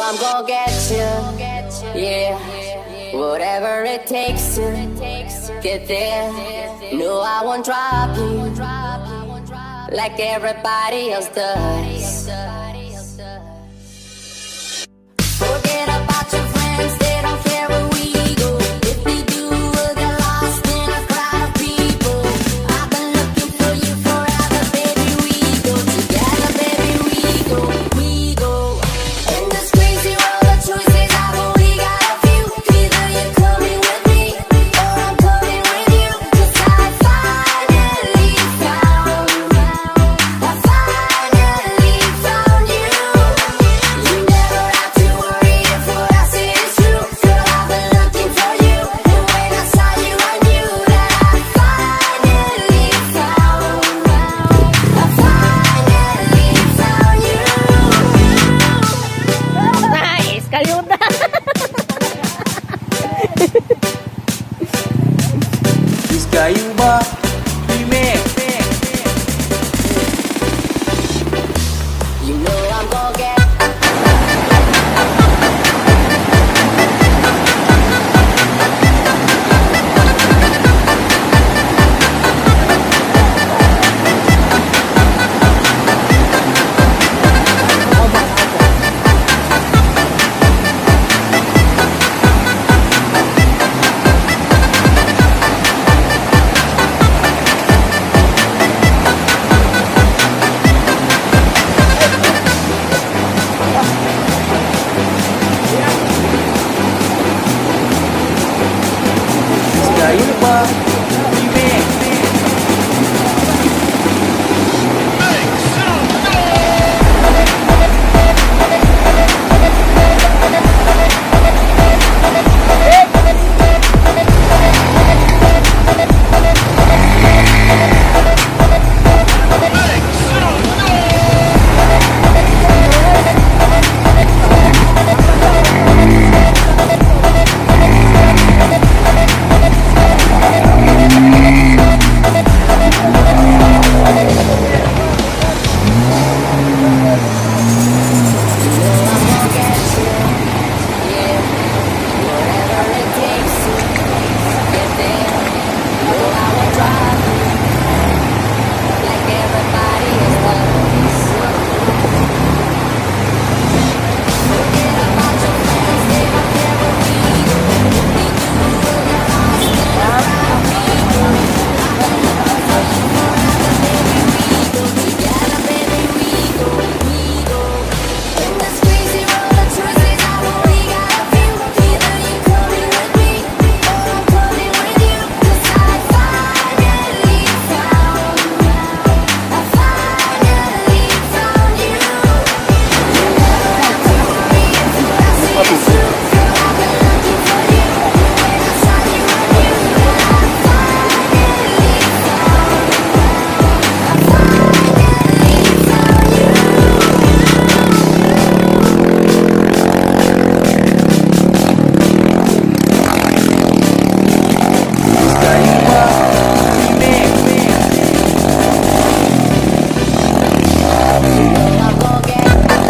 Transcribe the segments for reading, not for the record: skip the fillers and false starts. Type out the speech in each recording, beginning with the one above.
I'm gonna get you, yeah. Whatever it takes to get there. No, I won't drop you like everybody else does. Forget about your friends, they don't care where we go. If we do, we'll get lost in a crowd of people. I've been looking for you forever, baby. We go together, baby. We go. In this crazy world of choices, I've only got a few. Either you're coming with me, or I'm coming with you. 'Cause I finally found you. You never have to worry if what I say is true. Girl, I've been looking for you, and when I saw you, I knew that I finally found you. Nice, kalimutan. Iskayuba Remix. You know I'm gonna get. Iskayuba Remix. Whatever it takes to get there. No, I won't drop you like everybody else does. Forget about your friends, they don't care where we go. If we do, we'll get lost in a crowd of people. I've been looking for you forever, baby. We go together, baby. We go. In this crazy world of choices, I've only got a few. Either you're coming with me, or I'm coming with you. 'Cause I finally found you. You never have to worry if what I say is true. Girl, I've been looking for you, and when I saw you, I knew that I finally found Iskayuba Remix. I'm gonna get.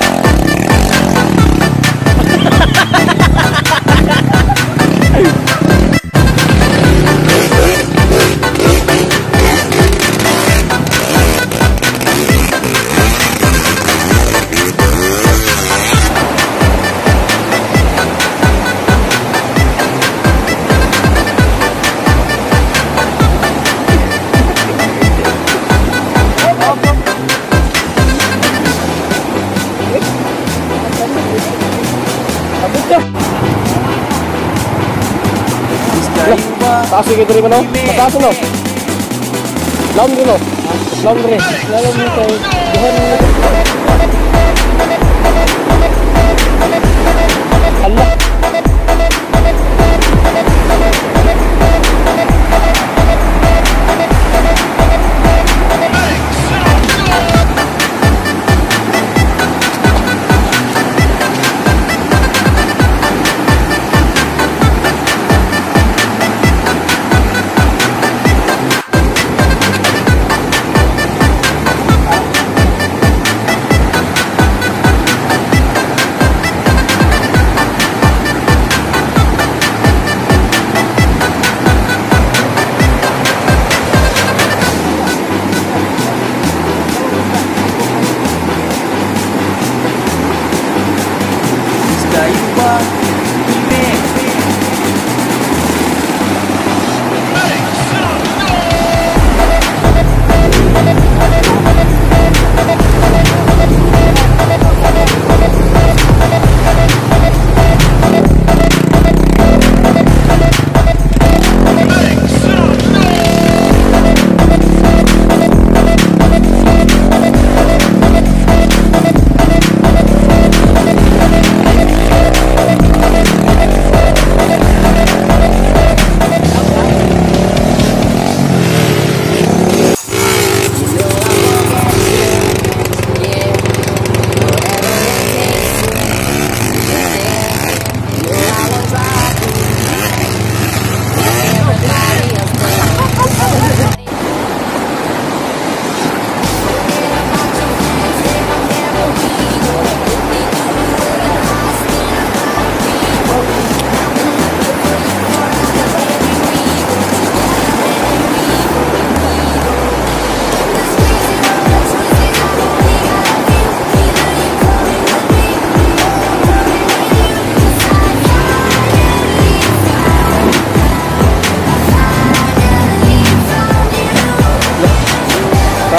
Iskayuba Taas yung kito rin ano? Mataas ano? Laom din o? Laom rin. Laom din tayo. Dihan mo. Allah.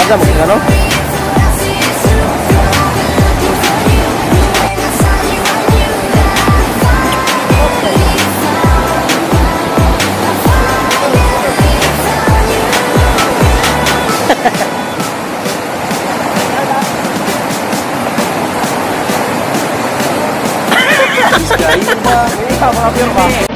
Talaga, magkano? Bis kayu ba? Ikaw, mga pure ba?